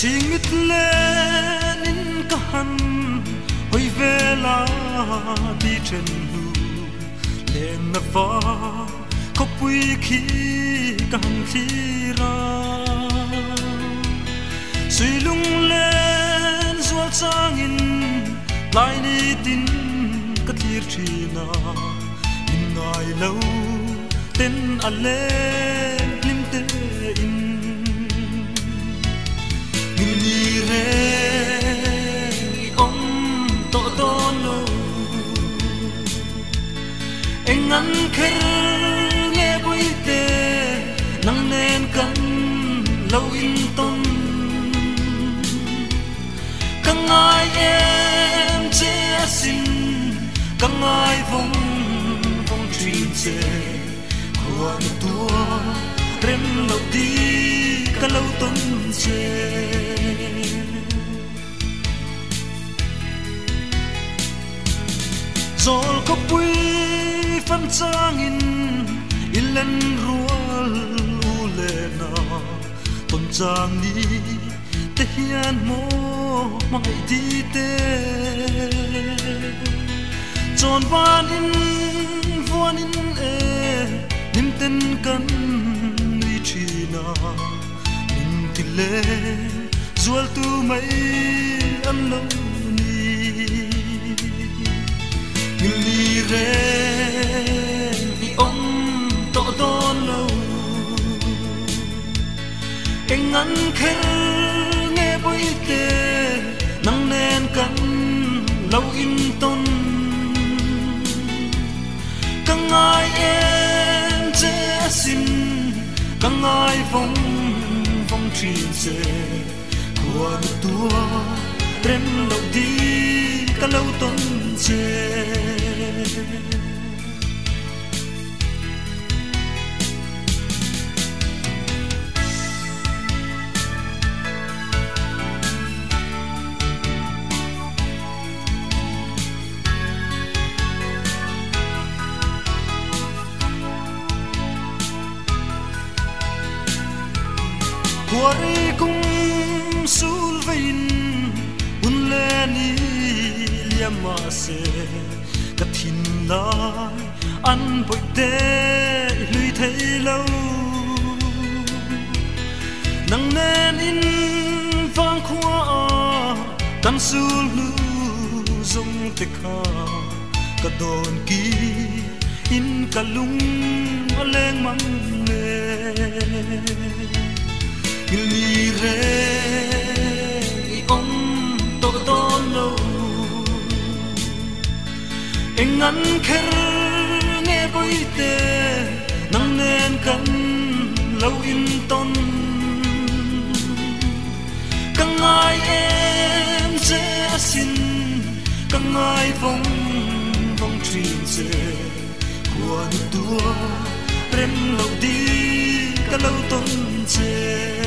singit lên kahan hoi vela di chen hu len na va kopui khi kahan khi ra suy lung lên zual changin lai ni tin ka thlir thina in ngai lo ten ale lim te in ni re om to don lo engan kher nghe bui te nang nen kan lo in ton kang ai em che sin kang ai vong vong trin che quan tua rem lo đi ka lo ton che zol ko pui fan changin ilen rual ulena ton chang ni te hian mo mai ti te chon van in vuan in e nim ten kan ni china nim ti le zual tu mai am lo ni re ni om to don lo engan kher nghe boi te nang nen kan lo in ton kang ai em che sin kang ai vong vong trin se quan tua rem lo đi ka lo ton che Kuari kung sulvain unleni liamase kathin lai an boite lui thei lo nang nen in vang khua kan sul lu zong te kha ka don ki in kalung aleng mang ne ni re i om to don lo engan kher nghe boi te nang nen kan lo in ton kang ai em che sin kang ai vong vong trin se quan tua rem lo đi ka lo ton che